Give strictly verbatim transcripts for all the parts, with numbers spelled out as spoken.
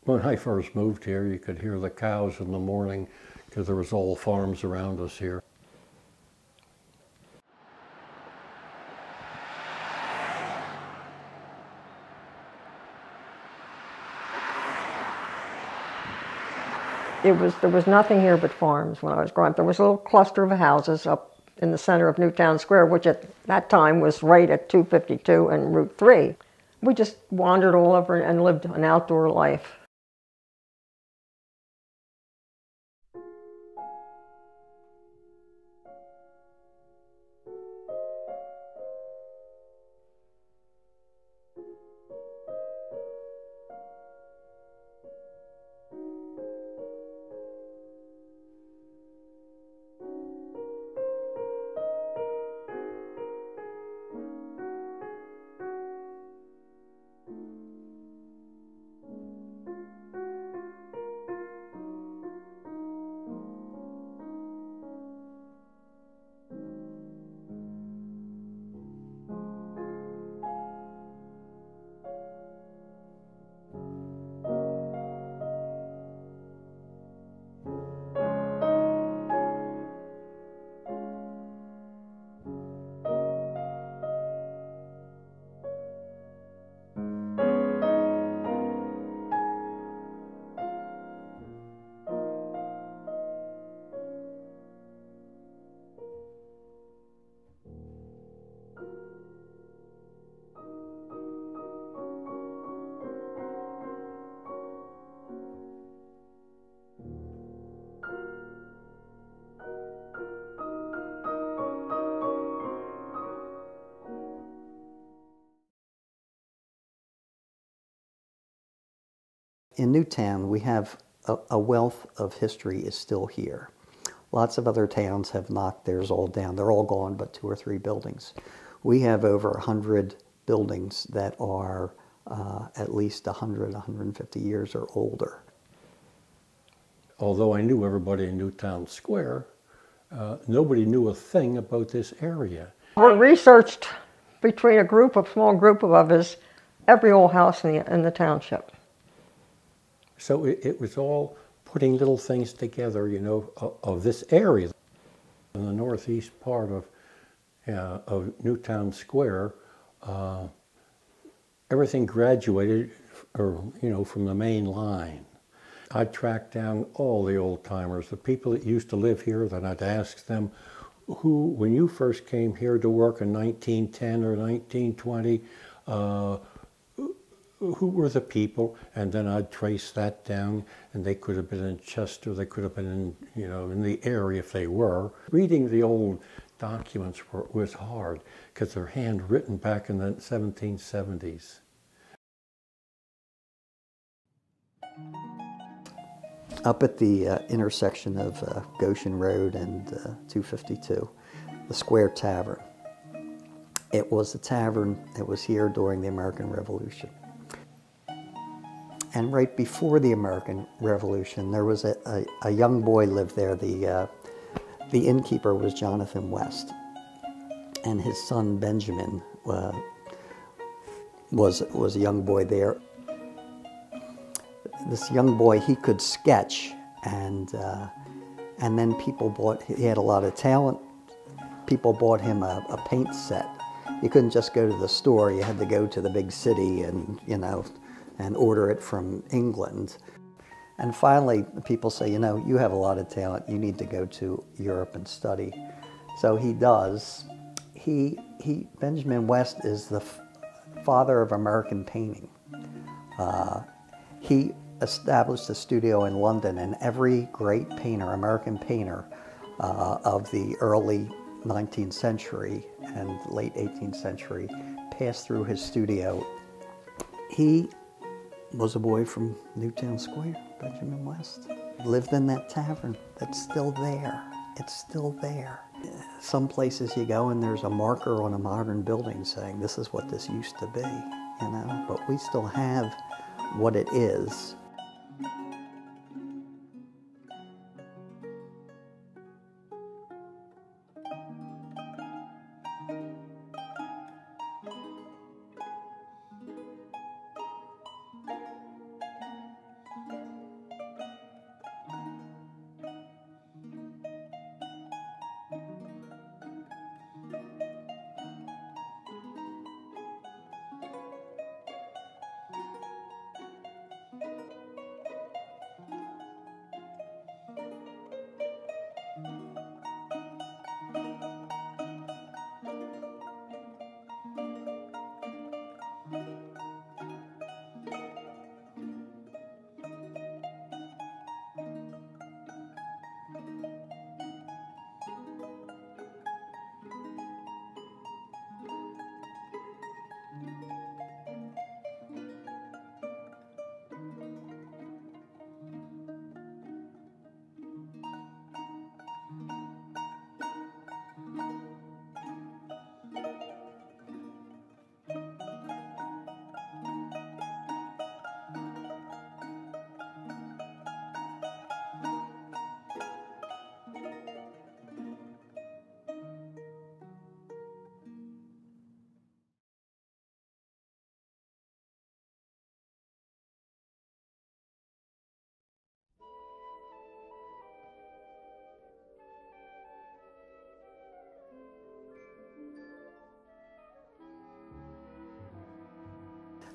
When I first moved here, you could hear the cows in the morning because there was all farms around us here. It was, there was nothing here but farms when I was growing up. There was a little cluster of houses up in the center of Newtown Square, which at that time was right at two fifty-two and Route three. We just wandered all over and lived an outdoor life. In Newtown, we have a, a wealth of history is still here. Lots of other towns have knocked theirs all down. They're all gone but two or three buildings. We have over a hundred buildings that are uh, at least a hundred, a hundred fifty years or older. Although I knew everybody in Newtown Square, uh, nobody knew a thing about this area. We researched between a group of small group of us every old house in the, in the township. So it, it was all putting little things together, you know, of, of this area. In the northeast part of, uh, of Newtown Square, uh, everything graduated, or you know, from the main line. I tracked down all the old timers, the people that used to live here. Then I'd ask them, who, when you first came here to work in nineteen ten or nineteen twenty, uh, who were the people? And then I'd trace that down, and they could have been in Chester, they could have been in, you know, in the area if they were. Reading the old documents were, was hard, because they're handwritten back in the seventeen seventies. Up at the uh, intersection of uh, Goshen Road and uh, two fifty-two, the Square Tavern. It was a tavern that was here during the American Revolution. And right before the American Revolution, there was a, a, a young boy lived there. The, uh, the innkeeper was Jonathan West, and his son Benjamin uh, was, was a young boy there. This young boy, he could sketch, and, uh, and then people bought, he had a lot of talent, people bought him a, a paint set. You couldn't just go to the store, you had to go to the big city and, you know, and order it from England. And finally, people say, you know, you have a lot of talent, you need to go to Europe and study. So he does. He, he, Benjamin West is the f father of American painting. Uh, he established a studio in London, and every great painter, American painter uh, of the early nineteenth century and late eighteenth century passed through his studio. He was a boy from Newtown Square, Benjamin West. Lived in that tavern that's still there. It's still there. Some places you go and there's a marker on a modern building saying this is what this used to be, you know, but we still have what it is.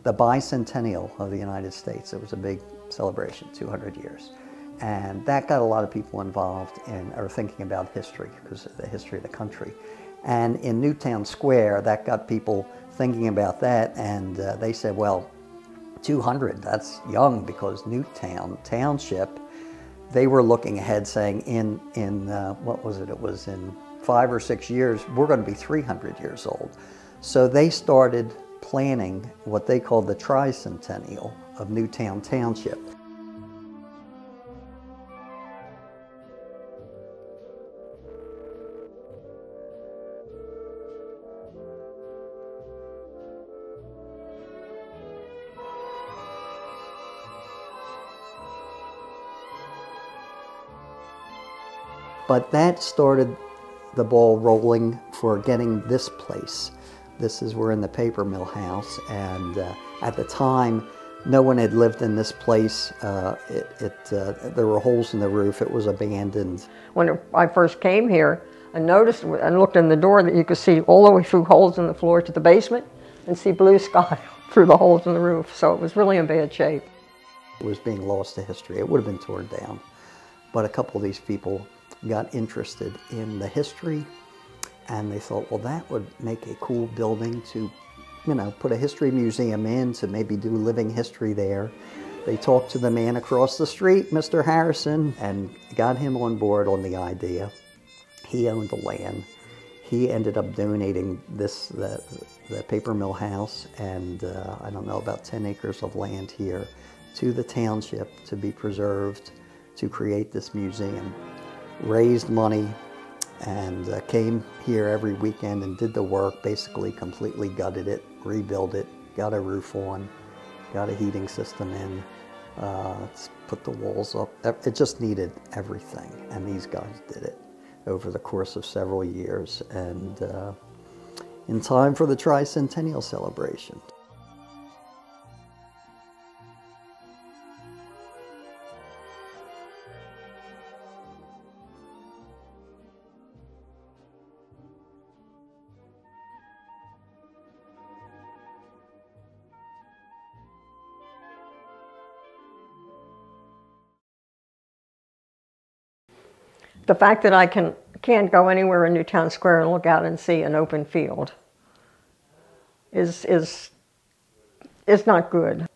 the bicentennial of the United States. It was a big celebration, two hundred years. And that got a lot of people involved in, or thinking about history, because of the history of the country. And in Newtown Square, that got people thinking about that, and uh, they said, well, two hundred, that's young, because Newtown Township, they were looking ahead saying in, in uh, what was it, it was in five or six years, we're going to be three hundred years old. So they started planning what they called the tricentennial of Newtown Township. But that started the ball rolling for getting this place. This is, we're in the paper mill house, and uh, at the time, no one had lived in this place. Uh, it, it, uh, there were holes in the roof. It was abandoned. When I first came here, I noticed and looked in the door that you could see all the way through holes in the floor to the basement and see blue sky through the holes in the roof. So it was really in bad shape. It was being lost to history. It would have been torn down. But a couple of these people got interested in the history, and they thought, well, that would make a cool building to, you know, put a history museum in, to maybe do living history there. They talked to the man across the street, Mister Harrison, and got him on board on the idea. He owned the land. He ended up donating this, the, the paper mill house, and uh, I don't know, about ten acres of land here to the township to be preserved, to create this museum. Raised money, and uh, came here every weekend and did the work, basically completely gutted it, rebuilt it, got a roof on, got a heating system in, uh, put the walls up. It just needed everything, and these guys did it over the course of several years, and uh, in time for the tricentennial celebration. The fact that I can, can't go anywhere in Newtown Square and look out and see an open field is, is, is not good.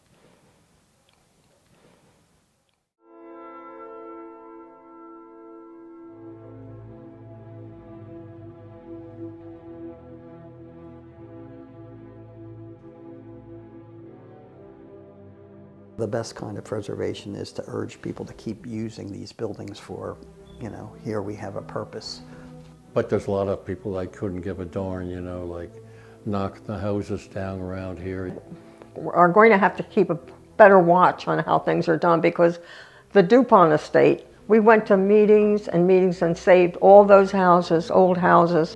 The best kind of preservation is to urge people to keep using these buildings for, you know, here we have a purpose. But there's a lot of people that couldn't give a darn, you know, like knock the houses down around here. We're going to have to keep a better watch on how things are done, because the DuPont estate, we went to meetings and meetings and saved all those houses, old houses.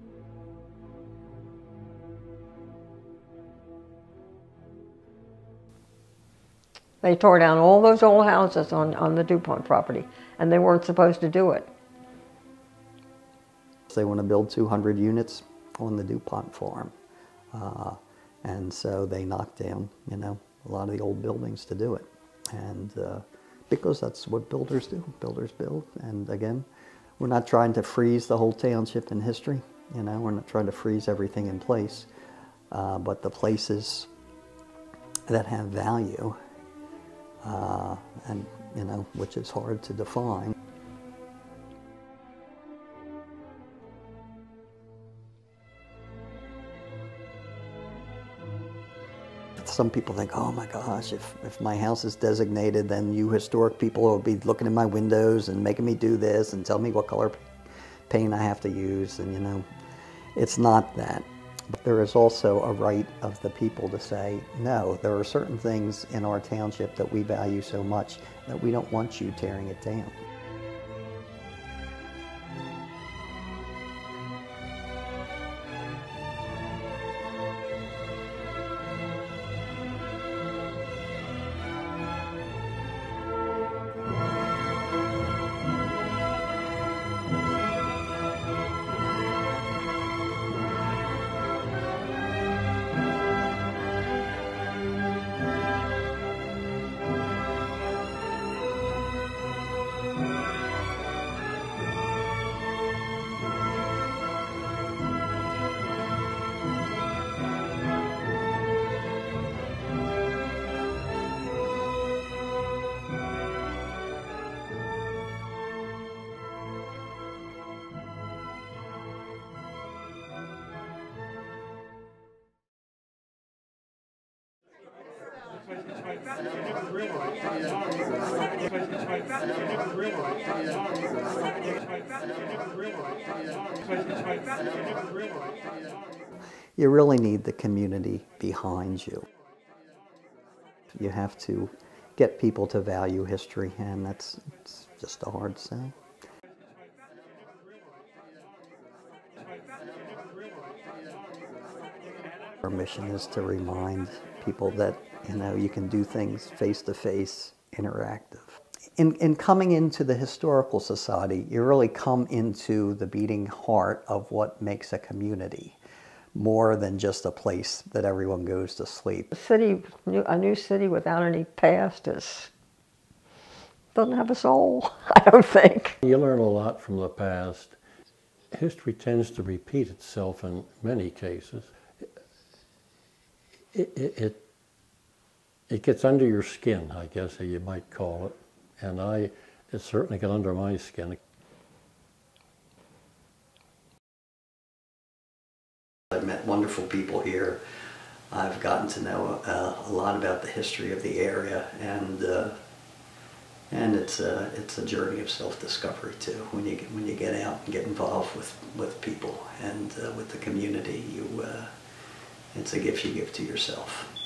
They tore down all those old houses on, on the DuPont property, and they weren't supposed to do it. They want to build two hundred units on the DuPont farm. Uh, and so they knocked down, you know, a lot of the old buildings to do it. And uh, because that's what builders do, builders build. And again, we're not trying to freeze the whole township in history, you know, we're not trying to freeze everything in place. Uh, but the places that have value, Uh, and, you know, which is hard to define. Some people think, oh my gosh, if, if my house is designated, then you historic people will be looking in my windows and making me do this and tell me what color paint I have to use, and you know, it's not that. But there is also a right of the people to say, no, there are certain things in our township that we value so much that we don't want you tearing it down. You really need the community behind you. You have to get people to value history, and that's it's just a hard sell. Our mission is to remind people that, you know, you can do things face-to-face, interactive. In, in coming into the Historical Society, you really come into the beating heart of what makes a community, more than just a place that everyone goes to sleep. A city, a new city without any past is, doesn't have a soul, I don't think. You learn a lot from the past. History tends to repeat itself in many cases. It, it, it, it gets under your skin, I guess you might call it. And I, it certainly got under my skin. I've met wonderful people here. I've gotten to know uh, a lot about the history of the area, and uh, and it's a it's a journey of self-discovery too. When you get, when you get out and get involved with with people and uh, with the community, you uh, it's a gift you give to yourself.